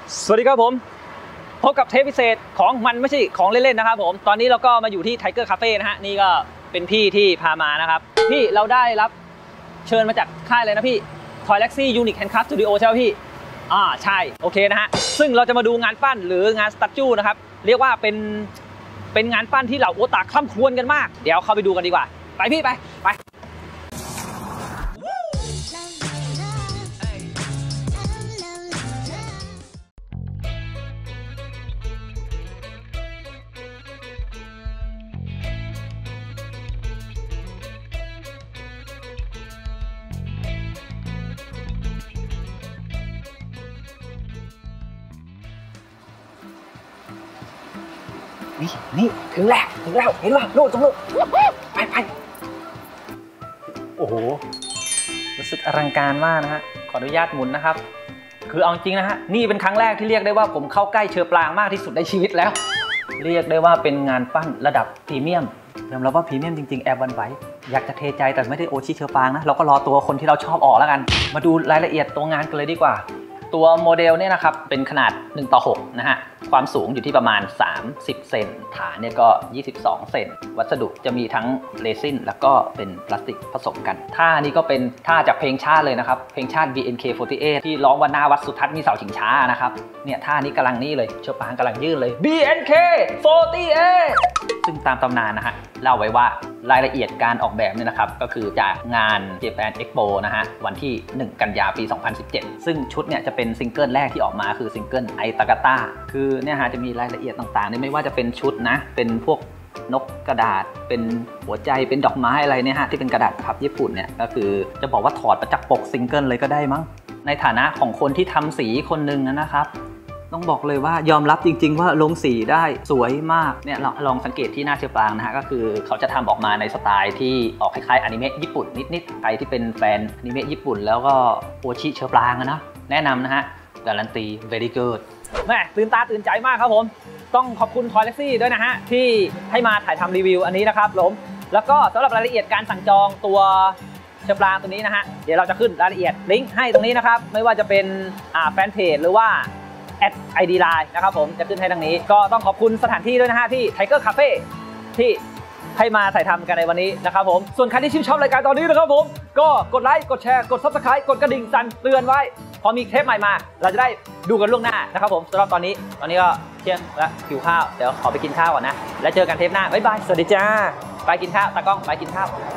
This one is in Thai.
สวัสดีครับผมพบกับเทปพิเศษของมันไม่ใช่ของเล่นๆนะครับผมตอนนี้เราก็มาอยู่ที่ไทเกอร์คาเฟ่นะฮะนี่ก็เป็นพี่ที่พามานะครับพี่เราได้รับเชิญมาจากค่ายเลยนะพี่ Toylaxy Unique Handcraft Studio ใช่ไหมพี่ใช่โอเคนะฮะซึ่งเราจะมาดูงานปั้นหรืองานสตั๊ดจูนะครับเรียกว่าเป็นงานปั้นที่เหล่าโอตาคล่ำครวญกันมากเดี๋ยวเข้าไปดูกันดีกว่าไปพี่ไปนี่ถึงแล้วเห็นว่าโน่นตรงนู้นไปโอ้โหรู้สึกอลังการมากนะฮะขออนุญาตหมุนนะครับคือเอาจริงนะฮะนี่เป็นครั้งแรกที่เรียกได้ว่าผมเข้าใกล้เชอปรางมากที่สุดในชีวิตแล้วเรียกได้ว่าเป็นงานปั้นระดับพรีเมียมยอมรับว่าพรีเมียมจริงๆแอบวันไหวอยากจะเทใจแต่ไม่ได้โอชิเชอปรางนะเราก็รอตัวคนที่เราชอบออกแล้วกันมาดูรายละเอียดตัวงานกันเลยดีกว่าตัวโมเดลเนี่ยนะครับเป็นขนาด1:6นะฮะความสูงอยู่ที่ประมาณ30เซนฐานเนี่ยก็22เซนวัสดุจะมีทั้งเรซินแล้วก็เป็นพลาสติกผสมกันท่านี้ก็เป็นท่าจากเพลงชาติเลยนะครับเพลงชาติ BNK48 ที่ร้องว่าหน้าวัดสุทัศน์มีเสาชิงช้านะครับเนี่ยท่านี้กำลังนี่เลยเชอปรางกำลังยื่นเลย BNK48 ซึ่งตามตำนานนะฮะเล่าไว้ว่ารายละเอียดการออกแบบเนี่ยนะครับก็คือจากงาน Japan Expo นะฮะวันที่1กันยาปี2017ซึ่งชุดเนี่ยจะเป็นซิงเกิลแรกที่ออกมาคือซิงเกิลไอตากาตาคือเนี่ยฮะจะมีรายละเอียดต่างๆไม่ว่าจะเป็นชุดนะเป็นพวกนกกระดาษเป็นหัวใจเป็นดอกไม้อะไรเนี่ยฮะที่เป็นกระดาษพับญี่ปุ่นเนี่ยก็คือจะบอกว่าถอดมาจากปกซิงเกิลเลยก็ได้มั้งในฐานะของคนที่ทำสีคนหนึ่งนะครับต้องบอกเลยว่ายอมรับจริงๆว่าลงสีได้สวยมากเนี่ยลองสังเกตที่หน้าเชอปรางนะฮะก็คือเขาจะทำออกมาในสไตล์ที่ออกคล้ายๆอนิเมะญี่ปุ่นนิดๆใครที่เป็นแฟนอนิเมะญี่ปุ่นแล้วก็โอชิเชอปรางนะแนะนำนะฮะการันตี very good แม่ตื่นตาตื่นใจมากครับผมต้องขอบคุณ Toylaxy ด้วยนะฮะที่ให้มาถ่ายทำรีวิวอันนี้นะครับผมแล้วก็สำหรับรายละเอียดการสั่งจองตัวเชอปรางตัวนี้นะฮะเดี๋ยวเราจะขึ้นรายละเอียดลิงก์ให้ตรงนี้นะครับไม่ว่าจะเป็นแฟนเพจหรือว่า@ID Line นะครับผมจะขึ้นให้ทางนี้ก็ต้องขอบคุณสถานที่ด้วยนะฮะที่ Tiger Cafe ที่ให้มาถ่ายทำกันในวันนี้นะครับผมส่วนใครที่ชื่นชอบรายการตอนนี้นะครับผมก็กดไลค์กดแชร์กด Subscribe กดกระดิ่งสั่นเตือนไว้พอมีเทปใหม่มาเราจะได้ดูกันล่วงหน้านะครับผมสำหรับตอนนี้ก็เที่ยงแล้วหิวข้าวเดี๋ยวขอไปกินข้าวก่อนนะแล้วเจอกันเทปหน้าบ๊ายบายสวัสดีจ้าไปกินข้าวตากล้องไปกินข้าว